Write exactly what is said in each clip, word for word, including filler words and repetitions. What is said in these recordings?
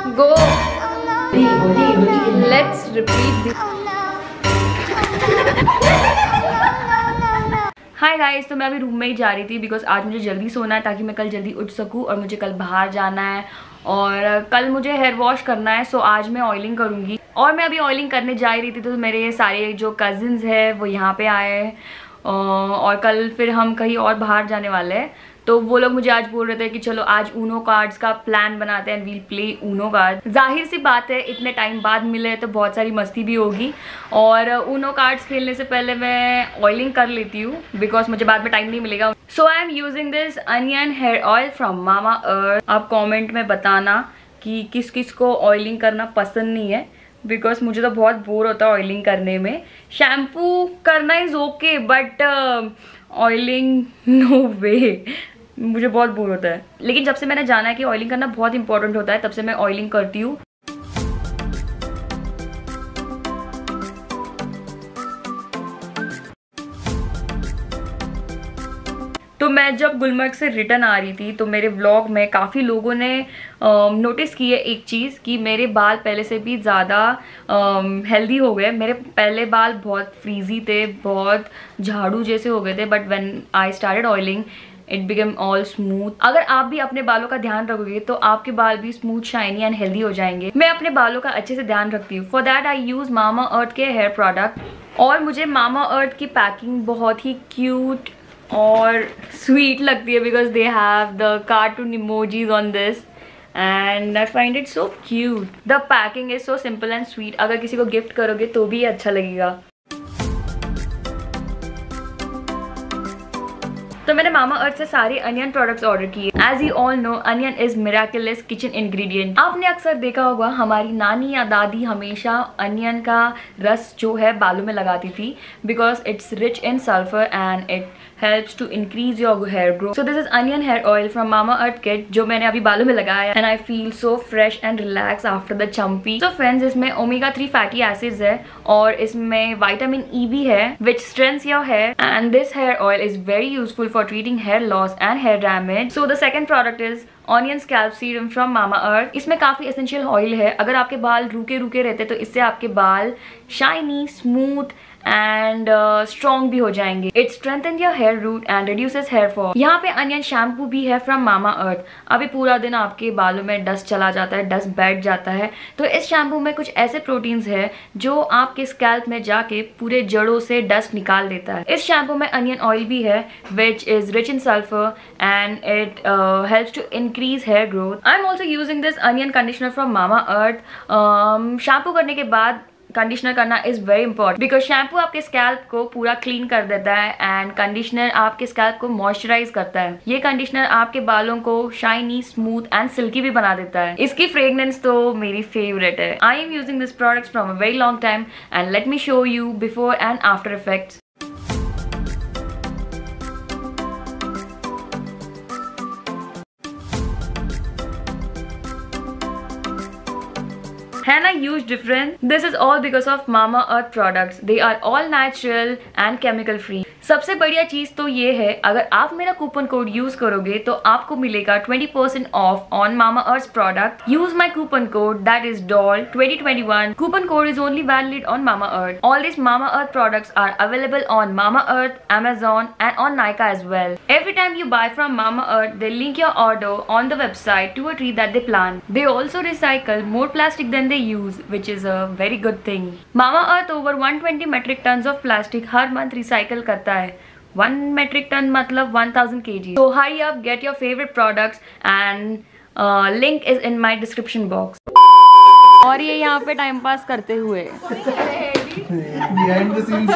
Go. Let's repeat this. Hi guys, तो मैं अभी रूम में ही जा रही थी बिकॉज आज मुझे जल्दी सोना है ताकि मैं कल जल्दी उठ सकूं और मुझे कल बाहर जाना है और कल मुझे हेयर वॉश करना है। सो आज मैं ऑयलिंग करूंगी और मैं अभी ऑयलिंग करने जा ही रही थी तो मेरे सारे जो कजिन्स हैं वो यहाँ पे आए हैं और कल फिर हम कहीं और बाहर जाने वाले हैं। तो वो लोग मुझे आज बोल रहे थे कि चलो आज ऊनो कार्ड्स का प्लान बनाते हैं, वील प्ले ऊनो कार्ड। जाहिर सी बात है इतने टाइम बाद मिले तो बहुत सारी मस्ती भी होगी और ऊनो कार्ड्स खेलने से पहले मैं ऑयलिंग कर लेती हूँ बिकॉज मुझे बाद में टाइम नहीं मिलेगा। So I am using this onion hair oil from मामा अर्थ। आप कॉमेंट में बताना कि किस किस को ऑयलिंग करना पसंद नहीं है बिकॉज मुझे तो बहुत बोर होता है ऑयलिंग करने में। शैम्पू करना is okay but oiling no way, मुझे बहुत बोर होता है। लेकिन जब से मैंने जाना है कि ऑयलिंग करना बहुत इंपॉर्टेंट होता है तब से मैं ऑयलिंग करती हूँ। तो मैं जब गुलमर्ग से रिटर्न आ रही थी तो मेरे व्लॉग में काफ़ी लोगों ने नोटिस की है एक चीज़ कि मेरे बाल पहले से भी ज़्यादा हेल्दी हो गए। मेरे पहले बाल बहुत फ्रीजी थे, बहुत झाड़ू जैसे हो गए थे, but when I started oiling it become all smooth. अगर आप भी अपने बालों का ध्यान रखोगे तो आपके बाल भी स्मूथ, शाइनी एंड हेल्दी हो जाएंगे। मैं अपने बालों का अच्छे से ध्यान रखती हूँ। For that I use Mamaearth के हेयर प्रोडक्ट और मुझे मामा अर्थ की पैकिंग बहुत ही क्यूट और स्वीट लगती है because they have the cartoon emojis on this and I find it so cute. The packing is so simple and sweet. अगर किसी को गिफ्ट करोगे तो भी अच्छा लगेगा। तो मैंने मामा अर्थ से सारे अनियन प्रोडक्ट्स ऑर्डर किए। As you all know onion is miraculous kitchen ingredient. आपने अक्सर देखा होगा हमारी नानी या दादी हमेशा अनियन का रस जो है बालों में लगाती थी because it's rich in sulphur and it helps to increase your hair growth. So this is onion hair oil from Mama Earth Kit जो मैंने अभी बालों में लगाया and I feel so fresh and relaxed after the chumpy. So friends, इसमें omega three fatty acids है और इसमें vitamin E भी है which strengthens your hair and this hair oil is very useful for treating hair loss and hair damage. So the second product is onion scalp serum from mama Earth. इसमें काफ़ी essential oil है। अगर आपके बाल रूखे रूखे रहते तो इससे आपके बाल शाइनी, स्मूथ एंड स्ट्रॉन्ग भी हो जाएंगे। It strengthen your hair root and reduces hair fall. यहाँ पे अनियन शैम्पू भी है फ्रॉम मामा अर्थ। अभी पूरा दिन आपके बालों में डस्ट चला जाता है, डस्ट बैठ जाता है, तो इस शैम्पू में कुछ ऐसे प्रोटीन्स है जो आपके स्कैल्प में जाके पूरे जड़ों से डस्ट निकाल देता है। इस शैम्पू में अनियन ऑयल भी है which is rich in sulphur and it helps to increase hair growth. I'm also using this onion conditioner from Mama Earth. Um, shampoo करने के बाद कंडीशनर करना is very important because shampoo आपके scalp को पूरा clean कर देता है एंड कंडीशनर आपके स्कैल्प को मॉइस्चराइज करता है। ये कंडीशनर आपके बालों को शाइनी, स्मूथ एंड सिल्की भी बना देता है। इसकी फ्रेग्रेंस तो मेरी फेवरेट है। I am using this product from a very long time and let me show you before and after effects. Henna huge difference. This is all because of Mama Earth products. They are all natural and chemical free. सबसे बढ़िया चीज तो ये है अगर आप मेरा coupon code use करोगे तो आपको मिलेगा twenty percent off on Mama Earth product. Use my coupon code that is doll twenty twenty-one. Coupon code is only valid on Mama Earth. All these Mama Earth products are available on Mama Earth, Amazon and on Nykaa as well. Every time you buy from Mama Earth, they link your order on the website to a tree that they plant. They also recycle more plastic than they use, which is a very good thing. Mama Earth over one hundred twenty metric tons of plastic हर month recycle करता है। One metric ton मतलब one thousand kg. So hurry up, get your favorite products and uh, link is in my description box. और ये यहाँ पे time pass करते हुए behind the scenes.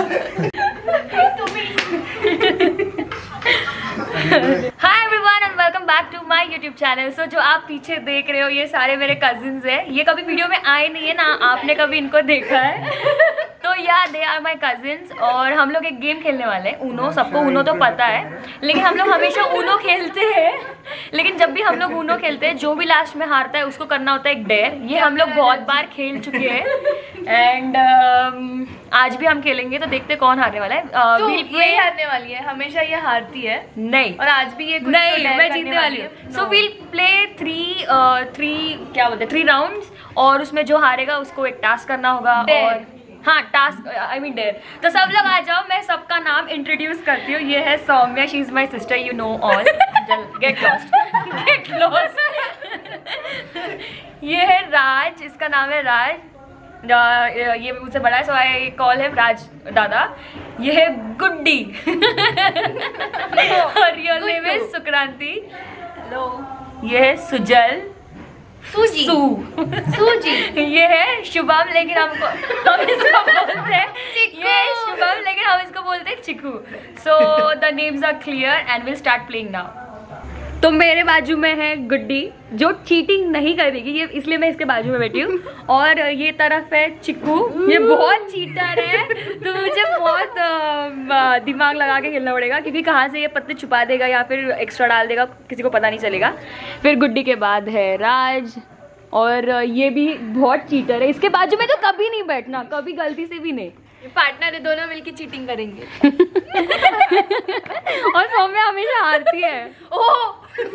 Hi everyone and welcome back to my YouTube channel. So जो आप पीछे देख रहे हो ये सारे मेरे कजिन्स हैं। ये कभी वीडियो में आए नहीं है ना आपने कभी इनको देखा है। तो या दे आर माई कजिन्स और हम लोग एक गेम खेलने वाले हैं ऊनो। सबको ऊनो तो पता है, लेकिन हम लोग हमेशा ऊनो खेलते हैं। लेकिन जब भी हम लोग ऊनो खेलते हैं, जो भी लास्ट में हारता है उसको करना होता है एक डेयर। ये हम लोग बहुत बार खेल चुके हैं एंड uh, आज भी हम खेलेंगे, तो देखते कौन हारने वाला है। uh, तो ये हारने वाली है, हमेशा ये हारती है। नहीं, और आज भी ये कुछ नहीं, तो मैं जीतने वाली हूँ। So will play three three क्या बोलते हैं थ्री राउंड्स, और उसमें जो हारेगा उसको एक टास्क करना होगा। और हाँ, टास्क आई मीन डेयर। तो सब लोग आ जाओ, मैं सबका नाम इंट्रोड्यूस करती हूँ। ये है Soumya, she is my sister, you know all. Get lost, get lost. ये है राज, इसका नाम है राज, ये मुझसे बड़ा है, सो आई कॉल हिम राज दादा। ये है गुड्डी और रियल नेम है सुक्रांति। हेलो। ये है सुजल, सूजी, सू सूजी। ये है शुभम, लेकिन हमको हम इसको बोलते हैं ये शुभम, लेकिन हम इसको बोलते हैं Chiku. So the names are clear and will start playing now. तो मेरे बाजू में है गुड्डी, जो चीटिंग नहीं करेगी, ये इसलिए मैं इसके बाजू में बैठी हूँ। और ये तरफ है चिकू, ये बहुत चीटर है, तो मुझे बहुत दिमाग लगा के खेलना पड़ेगा, क्योंकि कहाँ से ये पत्ते छुपा देगा या फिर एक्स्ट्रा डाल देगा, किसी को पता नहीं चलेगा। फिर गुड्डी के बाद है राज, और ये भी बहुत चीटर है। इसके बाजू में तो कभी नहीं बैठना, कभी गलती से भी नहीं। पार्टनर है, दोनों मिलके चीटिंग करेंगे। और सौम्या हमेशा हारती है। ओह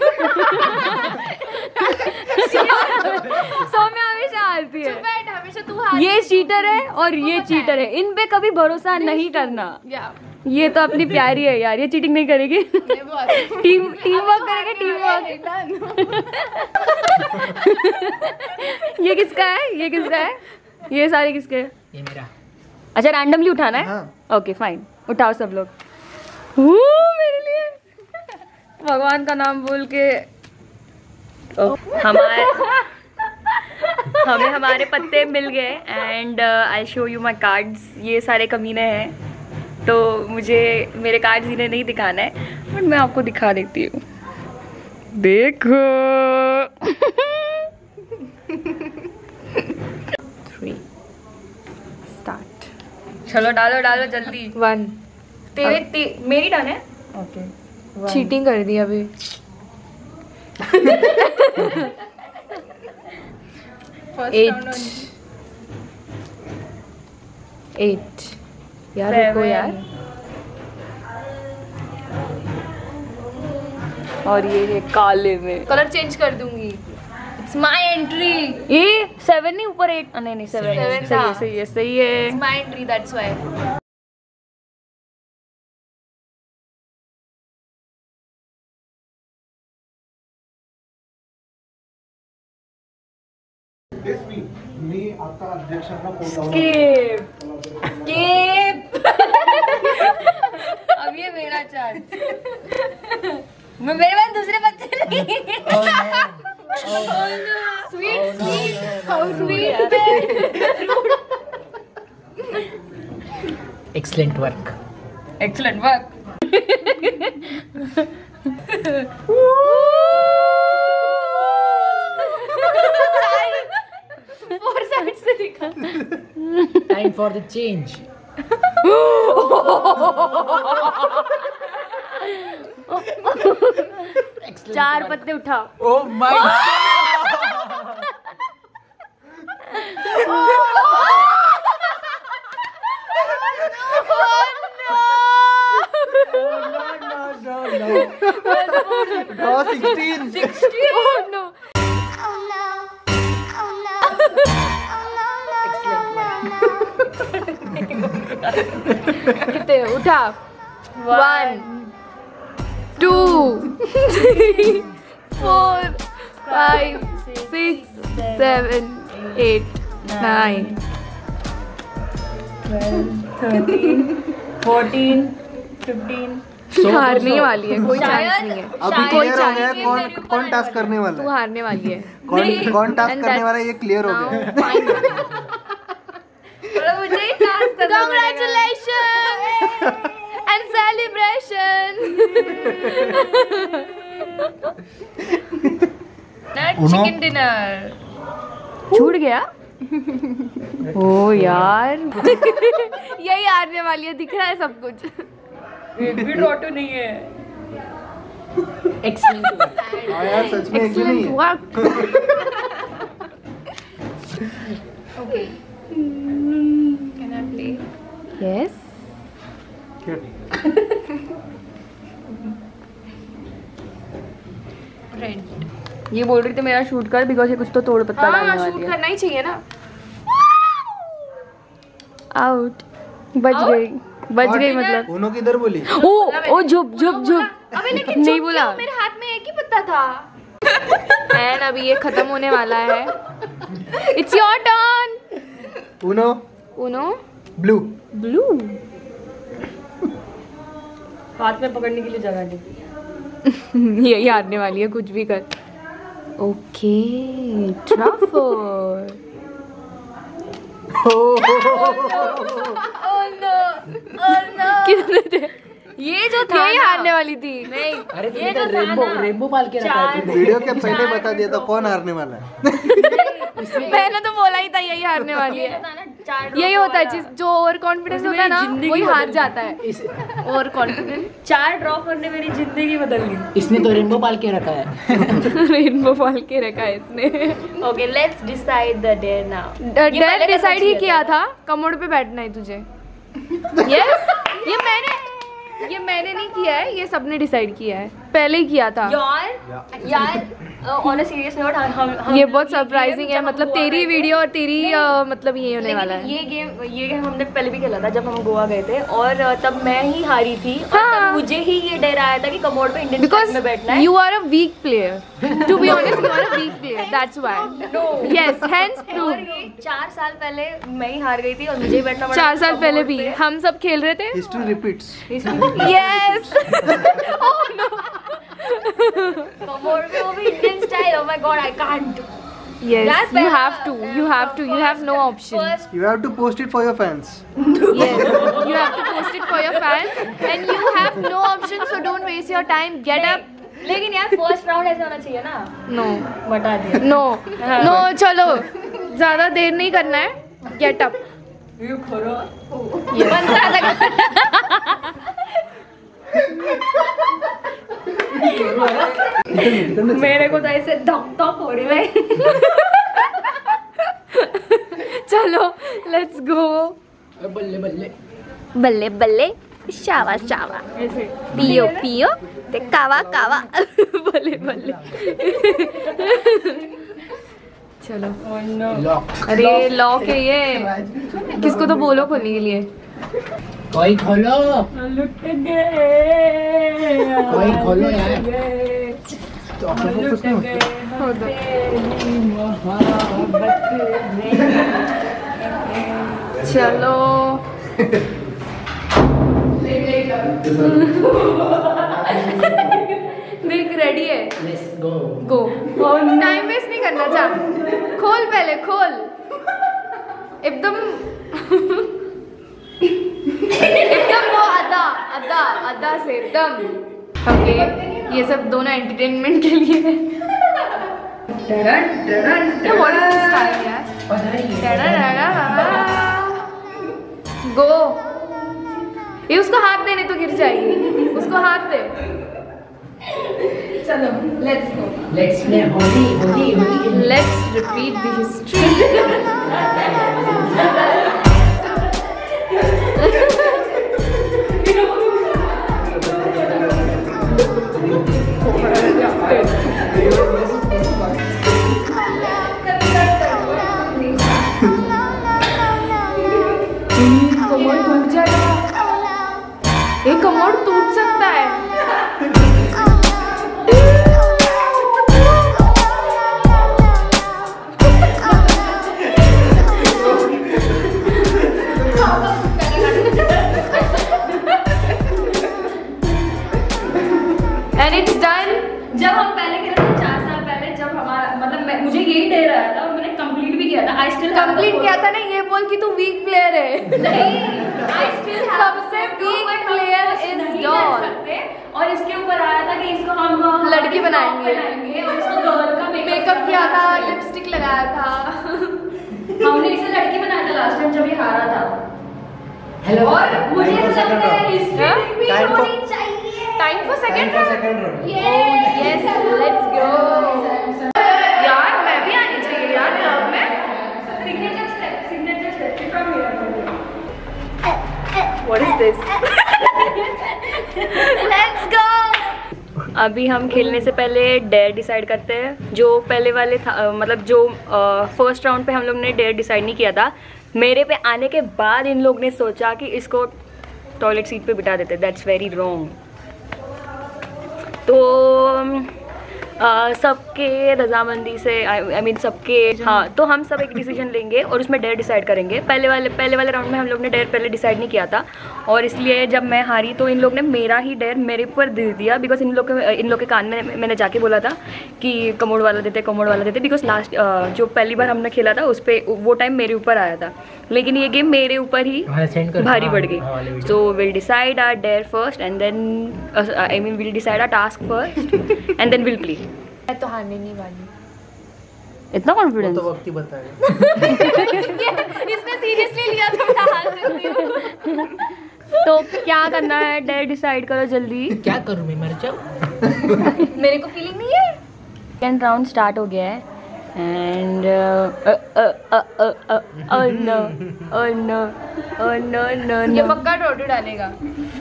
सौम्या हमेशा हारती है। बैठ, हमेशा तू हारती। ये चीटर है और ये चीटर है, इन पे कभी भरोसा नहीं करना। ये तो अपनी प्यारी है यार, ये चीटिंग नहीं करेगी। टीम टीम वर्क करेगी, टीम वर्क। ये किसका है, ये किसका है, ये सारे किसके हैं? ये मेरा। अच्छा, रैंडमली उठाना है। हाँ। ओके फाइन, उठाओ सब लोग। मेरे लिए भगवान का नाम बोल के हमारे हमें हमारे पत्ते मिल गए and I show you my cards. ये सारे कमीने हैं, तो मुझे मेरे कार्ड्स इन्हें नहीं दिखाना है, बट मैं आपको दिखा देती हूँ। देखो थ्री स्टार्ट। चलो डालो डालो जल्दी। वन। तेरे ते, मेरी टर्न है। ओके, चीटिंग कर दी अभी। एट एट यार रुको यार। और ये है काले में। कलर चेंज कर दूंगी। It's my entry. ये सेवन नहीं, ऊपर एट। नहीं नहीं सेवन Seven सही है, था। सही है, सही है। It's my entry, that's why. मी आता अध्यक्षांना फोन लावून स्किप स्किप। अब ये मेरा चार्ज। मैं मेरे पास दूसरे बच्चे नहीं। Sweet sweet how sweet. Excellent work, excellent work. Four side से दिखा। Time for the change. चार पत्ते उठाओ। Oh my draw sixteen. कितने उठा? One two three four five six seven eight nine thirteen fourteen fifteen. तू हारने वाली है, कोई चांस नहीं है। अभी क्लियर हो गया कौन कौन टास्क करने वाला तू है। हारने वाली है। कौन कौन टास्क करने वाला है ये क्लियर हो गया। मुझे ही टास्क करना पड़ेगा। Congratulations and celebration. Chicken dinner छूट गया। ओ यार यही हारने वाली है, दिख रहा है सब कुछ। एक भी टोटो नहीं है। Excellent work. हाँ यार सच में एक भी नहीं Excellent है। work. Okay can I play? Yes. ये बोल रही थी मेरा शूट कर बिकॉज ये कुछ तो तोड़ पत्ता हाँ डालने शूट वाली है। करना ही चाहिए ना। आउट। बच Out? गई बच Out? गई मतलब। उन्हों किधर बोली? ओ ओ झुप झुप झुप। अबे लेकिन नहीं नहीं बोला। बोला, मेरे हाथ में एक ही पत्ता था। एंड अभी ये खत्म होने वाला है। It's your turn. Uno Uno blue. Blue. हाथ में पकड़ने के लिए जगह नहीं। यही हारने वाली है, कुछ भी कर। Okay truffle. कितने थे? ये जो था यही ना, हारने वाली थी। नहीं अरे ये तुमने जो तो था रेनबो ना, रेनबो पाल के रखा है तुमने। वीडियो के पहले बता दिया था कौन हारने वाला है। मैंने तो बोला ही था यही हारने वाली ये जो है। था ना, चार यही ड्रॉप होता है, वाला। जिस जो ओवर कॉन्फिडेंस उसने होता है ना मेरी जिंदगी वही बदल हार दी। जाता है। इस, ओवर कॉन्फिडेंस। चार ड्रॉपर ने मेरी जिंदगी बदल दी। इसने तो रेनबो पाल के रखा है। रेनबो पाल के रखा है इसने। Okay let's decide the day now. Date decide ही किया था, कमोड पे बैठना है तुझे। यस ये मैंने ये मैंने नहीं किया है, ये सबने डिसाइड किया है, पहले ही किया था। यार यार ऑन अ सीरियस नोट हम हम ये लोग बहुत ये सरप्राइजिंग game है, जब मतलब हम गोवा तेरी गए थे- वीडियो और तेरी अ, मतलब ये होने वाला लेकिन है। ये गेम ये गेम हमने पहले भी खेला था जब हम गोवा गए थे और अ, तब मैं ही हारी थी और हाँ। तब मुझे ही ये डर आया था कि कमोड पे इंडियन बिकॉज में बैठना है। You are a weak player, to be honest you are a weak player, that's why. Yes hence और प्रूव। ये चार साल पहले मैं ही हार गई थी और मुझे ही बैठना पड़ा चार था साल कमोड पहले भी पे। हम सब खेल रहे थे। History repeats. यस कमोड पे वो भी Indian style. Oh my god I can't. Yes you have to you have to you have no option. First You have to post it for your fans. Yes, you have to post it for your fans, and you have no option. So don't waste your time. Get up. लेकिन यार first round ऐसा होना चाहिए ना। No, बता दिया। no, no. चलो, ज़्यादा देर नहीं करना है. Get up. ये खरो मेरे को तो ऐसे धक धक हो रही है। चलो, let's go. बल्ले बल्ले। बल्ले बल्ले, शावा शावा. ऐसे पियो पियो, ते कावा कावा. बल्ले बल्ले. चलो. लॉक। अरे लॉक है ये. किसको तो बोलो खोलने के लिए. कोई खोलो। लुट गए कोई खोलो यार। तो अपने को कुछ नहीं होता। चलो. देख रेडी है. Let's go. Go. Time waste नहीं करना चाह. खोल पहले खोल. एकदम एकदम वो अदा अदा अदा से एकदम. ओके ये सब दोनों एंटरटेनमेंट के लिए है. What is this time यार? गो. ये उसको हाथ देने तो गिर जाएगी. उसको हाथ दे. चलो let's go. Let's play Holi Holi Holi. Let's repeat the history. Commode टूट जाएगा. एक कमोड टूट सकता है. And it's done. जब हम पहले खेले थे चार साल पहले जब हमारा मतलब मैं मुझे यही डे रहा था और मैंने कंप्लीट भी किया था. आई स्टिल कंप्लीट किया था ना. ये बोल कि तू वीक प्लेयर है. नहीं आई स्टिल सबसे weak player is doll. और इसके ऊपर आया था कि इसको हम लड़की बनाएंगे. बनाएंगे और इसको गर्ल का मेकअप किया था, लिपस्टिक लगाया था. हम लास्ट टाइम जब ये हारा था। हेलो और मुझे Time for ऐसा second लगता है round. हिस्ट्री में Time for- होनी चाहिए। Time for Time second for second round. Yes let's go. यार मैं भी आनी चाहिए यार क्लब में। Signature step, signature step from here. What is this? Let's go. अभी हम खेलने से पहले डेयर डिसाइड करते हैं। जो पहले वाले था, अ, मतलब जो फर्स्ट राउंड पे हम लोग ने डेयर डिसाइड नहीं किया था, मेरे पे आने के बाद इन लोग ने सोचा कि इसको टॉयलेट सीट पे बिठा देते। That's very wrong. तो अ, सबके रजामंदी से आई मीन सबके, हाँ, तो हम सब एक डिसीजन लेंगे और उसमें डेयर डिसाइड करेंगे। पहले वाले पहले वाले राउंड में हम लोग ने डेयर पहले डिसाइड नहीं किया था, और इसलिए जब मैं हारी तो इन लोग ने मेरा ही डेयर मेरे ऊपर दे दिया। बिकॉज इन लोग के इन लोग के कान में मैंने जाके बोला था कि कमोड वाला देते कमोड वाला देते। बिकॉज लास्ट जो पहली बार हमने खेला था उस पर वो टाइम मेरे ऊपर आया था, लेकिन ये गेम मेरे ऊपर ही भारी पड़ गई। So will decide our dare first and then I mean will decide our task first and then will play. मैं तो हारने नहीं वाली। इतना वो कॉन्फिडेंस? तो वक्त ही बताएगा। इसने सीरियसली लिया तो मैं हार सकती हूँ। तो क्या करना है, डेयर डिसाइड करो जल्दी। क्या करूँ मैं, मर जाऊँ? मेरे को फीलिंग नहीं है। सेकेंड राउंड स्टार्ट हो गया है and no no no no ये पक्का टोटो डालेगा।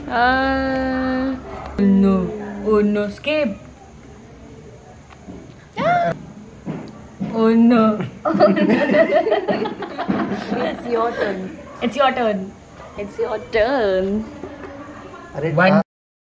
No oh no skip. Oh no. It's your turn. It's your turn. It's your turn. अरे One.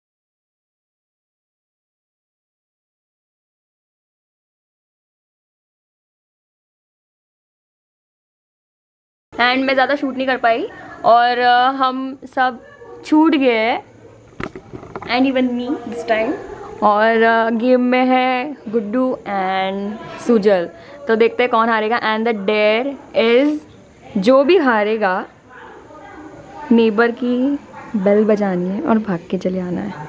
एंड मैं ज़्यादा शूट नहीं कर पाई और uh, हम सब छूट गए हैं, and even me this time. और गेम uh, में है गुड्डू एंड सुजल। तो देखते हैं कौन हारेगा। एंड द डेयर इज, जो भी हारेगा नेबर की बेल बजानी है और भाग के चले आना है।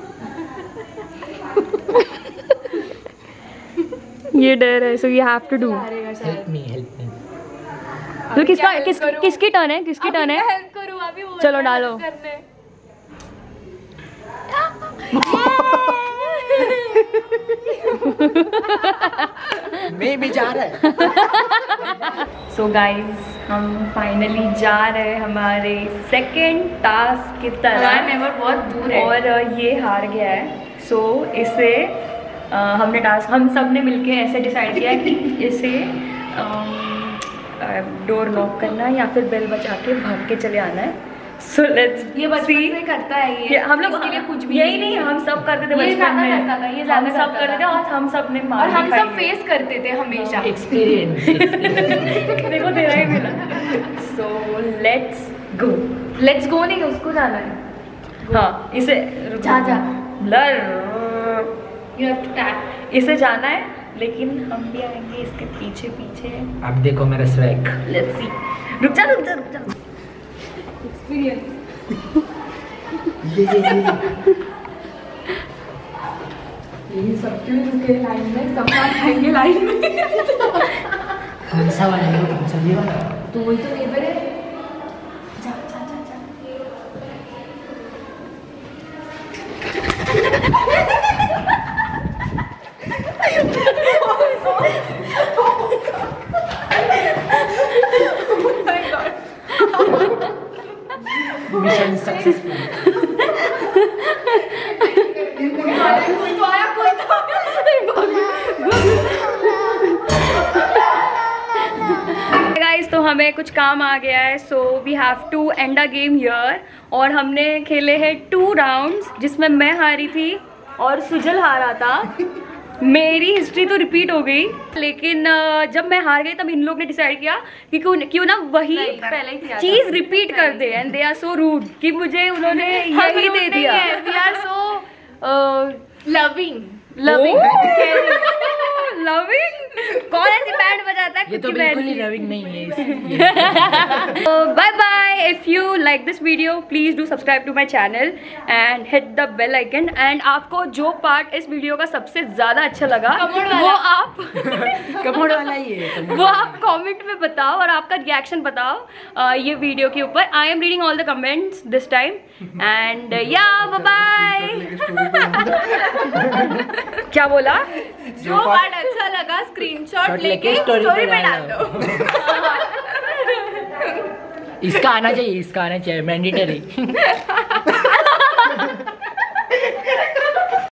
ये डेयर है, so you have to do. Help me, help me. तो किसका किस किसकी टर्न है, किसकी टर्न है? हेल्प करूँ अभी? वो चलो डालो। करने। मैं भी जा रहा है। सो गाइज हम फाइनली जा रहे हैं हमारे सेकेंड टास्क की तरह, नेबर बहुत दूर है और uh, ये हार गया है। सो so, इसे uh, हमने टास्क हम सब ने मिलके ऐसे डिसाइड किया कि इसे डोर लॉक करना है या फिर बेल बजा के भाग के चले आना है। सो लेट्स ये बचपन से करता है ये, ये हम लोग इसके लिए कुछ भी यही नहीं, हम सब करते थे ये बचपन ज्यादा में। करता था, ये ज्यादा हम सब करता करते थे था। और हम सब ने और हम सब फेस करते थे हमेशा। एक्सपीरियंस। देखो तेरा ही मिला। So let's go. Let's go नहीं, उसको जाना है। हाँ, इसे जा जा blur, you have to tap. इसे जाना है, लेकिन हम भी आएंगे इसके पीछे पीछे। अब देखो मेरा स्वैग। Let's see. रुक जा रुक जा रुक जा। एक्सपीरियंस। ये ये ये ये सब क्यों रुके लाइन में? सब आएंगे लाइन में। कौन सा वाला है? कौन सा ये वाला? तो वही तो नेबर है। जा जा जा जा। Mission successful. कोई तो आया, कोई तो गाइस, तो हमें कुछ काम आ गया है, so we have to end a game here. और हमने खेले हैं टू राउंड्स, जिसमें मैं हारी थी और सुजल हारा था। मेरी हिस्ट्री तो रिपीट हो गई, लेकिन uh, जब मैं हार गई तब इन लोग ने डिसाइड किया कि क्यों क्यों ना वही पहले ही किया था। चीज रिपीट कर दे। And they are so rude कि मुझे उन्होंने यही दे दिया। We are so loving loving loving कौन ऐसी बैंड बजाता है? ये तो बिल्कुल ही रविंग नहीं है। Bye bye. If you like this video please do subscribe to my channel and hit the bell icon. And आपको जो पार्ट इस वीडियो का सबसे ज्यादा अच्छा लगा वो आप कमोड वाला ही है। वो आप कमेंट में बताओ और आपका रिएक्शन बताओ uh, ये वीडियो के ऊपर। I am reading all the comments this time and yeah bye. क्या बोला? जो पार्ट अच्छा लगा स्क्रीनशॉट लेके स्टोरी में डाल दो। इसका आना चाहिए, इसका आना चाहिए मैंडेटरी।